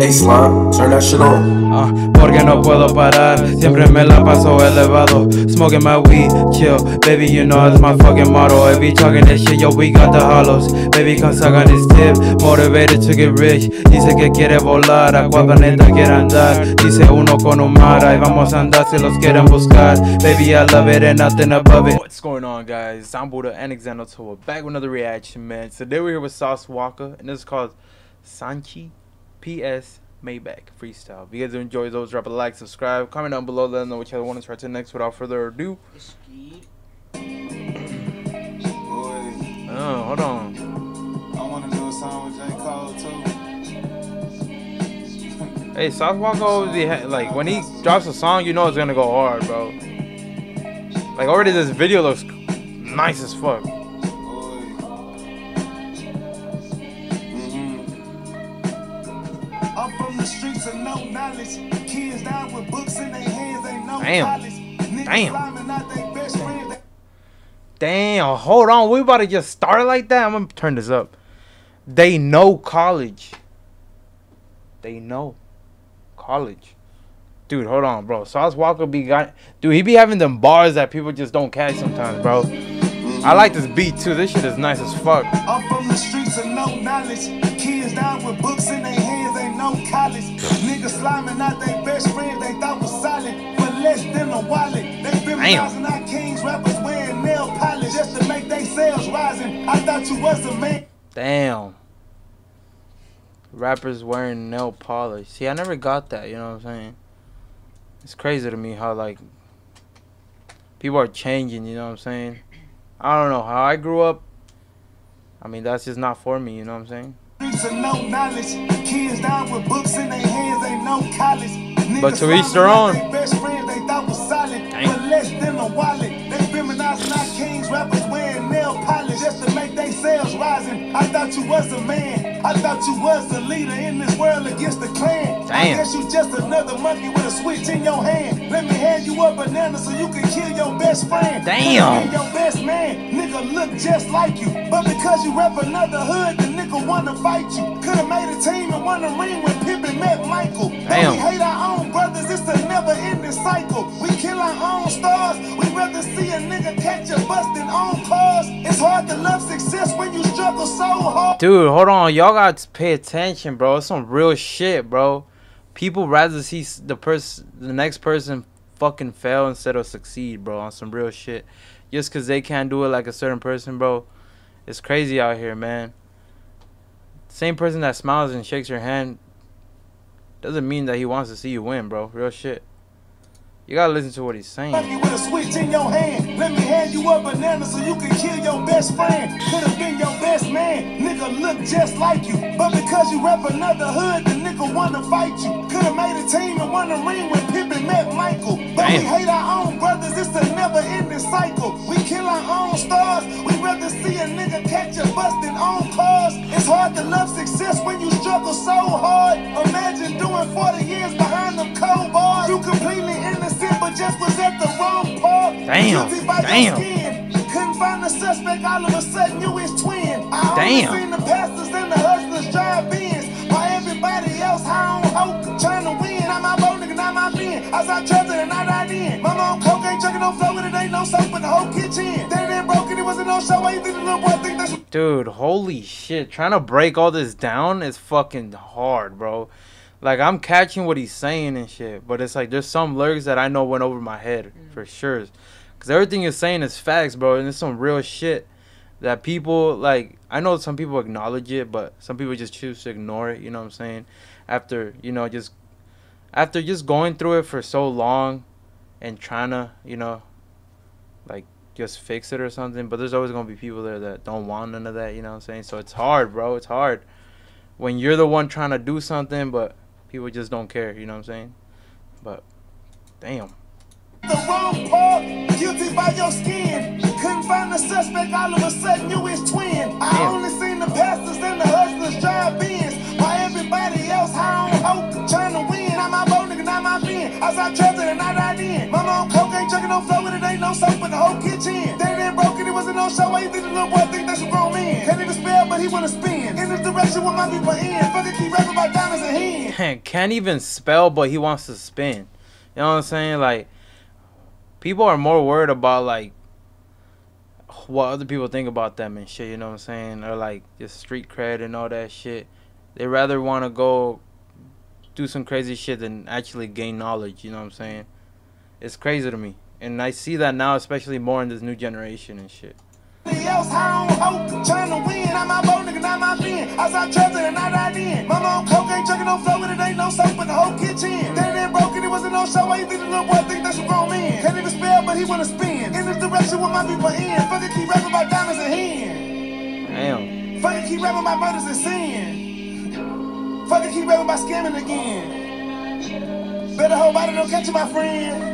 Hey slime, turn that shit on. Porque no puedo parar, siempre me la paso elevado. Smoking my weed, chill, baby, you know it's my fucking motto. I be talking that shit, yo, we got the hollows. Baby, come suck on this tip, motivated to get rich. Dice que quiere volar, a cual planeta quiere andar. Dice uno con un mar, ahí vamos a andar si los quieren buscar. Baby, I love it and nothing above it. What's going on, guys? I'm Buddha and Xanotoa, back with another reaction, man. Today we're here with Sauce Walka, and this is called Sanchi PS Maybach Freestyle. If you guys enjoy those, drop a like, subscribe, comment down below, let them know which other one to try to next. Without further ado, hold on. I want to do a song with J. Cole too. Hey, Sauce Walka always like when he drops a song, you know it's gonna go hard, bro. Like already, this video looks nice as fuck. I'm from the streets of no knowledge. Kids down with books in their hands, ain't no college. Damn, hold on. We about to just start like that? I'm gonna turn this up. They know college. They know college. Dude, hold on, bro. Sauce Walka dude, he be having them bars that people just don't catch sometimes, bro. I like this beat too. This shit is nice as fuck. I'm from the streets of no knowledge. Kids down with books in their hands, ain't no college. Niggas sliming out their best friends they thought was solid, but less than a wallet. They feminizing our kings, rappers wearing nail polish just to make they sales rising. I thought you was a man. Damn. Rappers wearing nail polish. See, I never got that, you know what I'm saying? It's crazy to me how, like, people are changing, you know what I'm saying? I don't know how I grew up. I mean, that's just not for me, you know what I'm saying? No knowledge. Kids down with books in their hands, ain't no college. But to each their own. Best friends they thought was solid, but less than a wallet. They feminizing our kings, rappers wearing nail polish just to make they sales rising. I thought you was a man. I thought you was a leader in this world against the clan. I guess you just another monkey with a switch in your hand. Let me hand you a banana so you can kill your best friend. Damn. Your best man, nigga look just like you, but because you rep another hood, the nigga wanna fight you. Could've made a team and won a ring when Pippen met Michael. But we hate our own brothers, it's a never-ending cycle. We kill our own stars, we'd rather see a nigga catch a busting on cars. It's hard to love success when you struggle so hard. Dude, hold on, y'all got to pay attention, bro. It's some real shit, bro. People rather see the next person fucking fail instead of succeed, bro, on some real shit. Just because they can't do it like a certain person, bro. It's crazy out here, man. Same person that smiles and shakes your hand doesn't mean that he wants to see you win, bro. Real shit. You gotta listen to what he's saying. With a switch in your hand, let me hand you a banana so you can kill your best friend. Could've been your best man, nigga look just like you, but because you rep another hood, the nigga wanna fight you. Could've made a team and won a ring when Pippen met Michael. But we hate our own brothers, it's a never-ending cycle. We kill our own stars, we'd rather see a nigga catch a busting on cars. It's hard to love success when you struggle so hard. Imagine doing 40 years behind them cold bars. You completely innocent, but just was at the wrong part. Damn. Couldn't find the suspect, all of a sudden you his twin. I only seen the pastors and the hustlers drive Benz, while everybody else high on hope, trying to win. I'm my bold nigga, not my bin. I saw trust and I died in. Mama on coke, ain't chucking no flow with it, ain't no soap in the whole kitchen. Then it broke and it wasn't no show. Why you think the little boy think that's... Dude, holy shit. Trying to break all this down is fucking hard, bro. Like, I'm catching what he's saying and shit, but it's like there's some lyrics that I know went over my head for sure. Because everything you're saying is facts, bro, and it's some real shit that people, like, I know some people acknowledge it, but some people just choose to ignore it, you know what I'm saying? After, you know, after just going through it for so long and trying to, you know, like, just fix it or something, but there's always going to be people there that don't want none of that, you know what I'm saying? So it's hard, bro, it's hard when you're the one trying to do something, but people just don't care, you know what I'm saying? But, damn. The wrong part, guilty by your skin. Couldn't find the suspect, all of a sudden you his twin. I only seen the pastors and the hustlers drive Benz, while everybody else high on hope, trying to win. I'm my bold nigga, not my bin. I saw trust and I died in. Mama on coke, cocaine chucking on floor with it ain't no soap in the whole kitchen. They didn't broke it, it wasn't no show. Why you think the little boy think that's a grown man? Can't even spell, but he wanna spin in this direction with my people in. Fucking keep rapping about diamonds and hands. Can't even spell, but he wants to spin. You know what I'm saying? Like, people are more worried about like what other people think about them and shit. You know what I'm saying? Or like just street cred and all that shit. They rather want to go do some crazy shit than actually gain knowledge. You know what I'm saying? It's crazy to me, and I see that now, especially more in this new generation and shit. Else, I don't hope, trying to win. Not my boat, nigga, not my pen. I saw treasure and I died in. Mama on cocaine, chucking on floor with it ain't no soap in the whole kitchen. They didn't broke it, it wasn't no show. Why you think the little boy think that's a grown man? Can't even spell, but he wanna spin in this direction with my people in. Fucking keep rapping about diamonds and hands. Damn. Fucking keep rapping about murders and sin. Fucking keep rapping about scamming again. Better hope I don't catch you, my friend.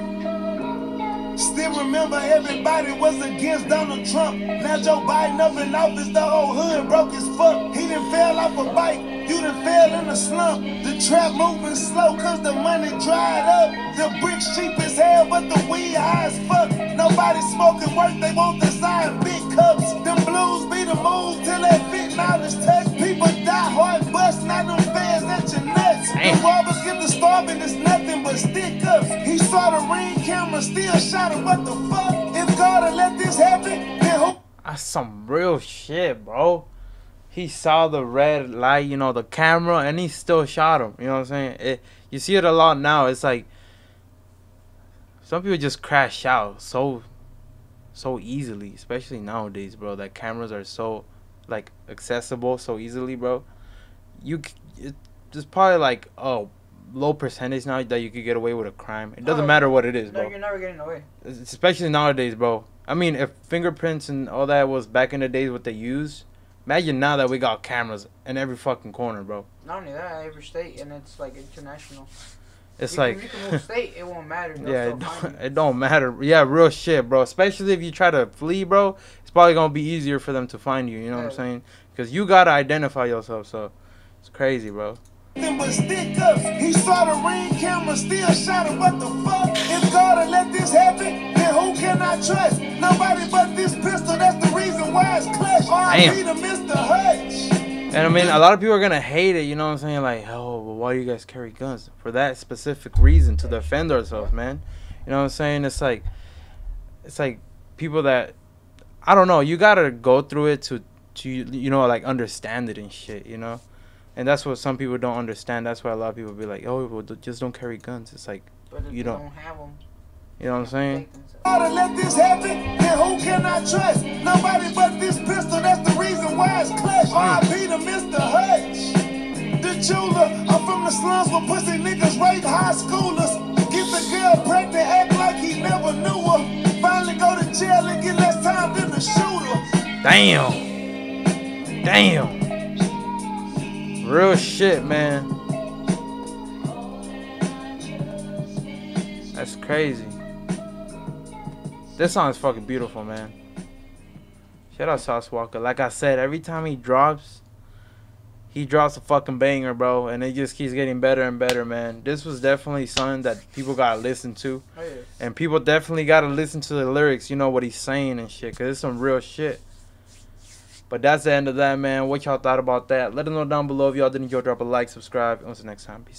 Still remember everybody was against Donald Trump. Now Joe Biden up in office, the whole hood broke as fuck. He done fell off a bike, you done fell in a slump. The trap moving slow cause the money dried up. The bricks cheap as hell but the weed high as fuck. Nobody smoking work, they want the sign big cups. Them blues be the moves till that fit knowledge touch. People die hard bust, not them fans at your nuts. The robbers get the starving, it's nothing but stick ups. He saw the ring camera, still shot him, what the fuck? If God had let this happen, then who? That's some real shit, bro. He saw the red light, you know, the camera, and he still shot him. You know what I'm saying? You see it a lot now. It's like some people just crash out so easily, especially nowadays, bro. That cameras are so like accessible so easily, bro. There's probably like low percentage now that you could get away with a crime. It doesn't matter what it is, bro. No, you're never getting away. Especially nowadays, bro. I mean, if fingerprints and all that was back in the days what they used, imagine now that we got cameras in every fucking corner, bro. Not only that, every state, and it's like international. It's you can move state, it won't matter. It don't matter. Yeah, real shit, bro. Especially if you try to flee, bro. It's probably gonna be easier for them to find you. You know what I'm saying? Because you gotta identify yourself. So it's crazy, bro. But stick ups. He saw the ring camera, still shot him. What the fuck? If God had let this happen, then who can I trust? Nobody but this pistol. That's the reason why it's clutch. R.I.P. to Mr. Hutch. And I mean, a lot of people are gonna hate it. You know what I'm saying? Like, oh, well, why do you guys carry guns? For that specific reason, to defend ourselves, man. You know what I'm saying? It's like people that, I don't know. You gotta go through it to you know, like understand it and shit. You know. And that's what some people don't understand. That's why a lot of people be like, oh, well, just don't carry guns. It's like, but if you don't have them. You know what I'm saying? Let this happen, then who can I trust? Nobody but this pistol. That's the reason why it's clutch. R.I.P. to Mr. Hutch. The jeweler, I'm from the slums where pussy niggas rape high schoolers. Get the girl pregnant, act like he never knew her. Finally go to jail and get less time than the shooter. Damn. Real shit, man. That's crazy. This song is fucking beautiful, man. Shout out Sauce Walka. Like I said, every time he drops a fucking banger, bro. And it just keeps getting better and better, man. This was definitely something that people gotta listen to. Oh, yeah. And people definitely gotta listen to the lyrics, you know, what he's saying and shit. Because it's some real shit. But that's the end of that, man. What y'all thought about that? Let us know down below. If y'all did enjoy, drop a like, subscribe. Until next time. Peace.